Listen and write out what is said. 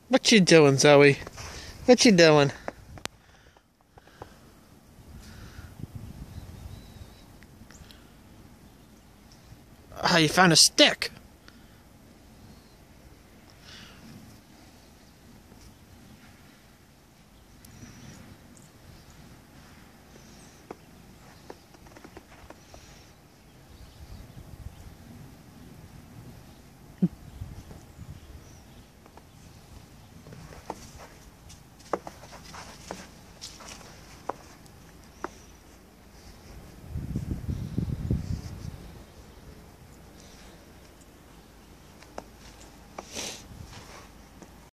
What you doing, Zoey? What you doing? Oh, you found a stick.